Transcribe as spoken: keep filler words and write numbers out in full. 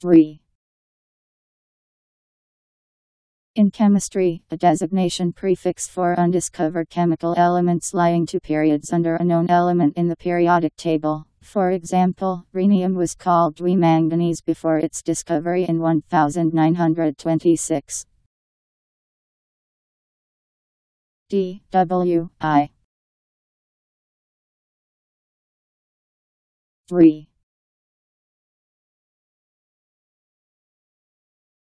three. In chemistry, a designation prefix for undiscovered chemical elements lying two periods under a known element in the periodic table. For example, rhenium was called dwi-manganese before its discovery in nineteen twenty-six. D W I three.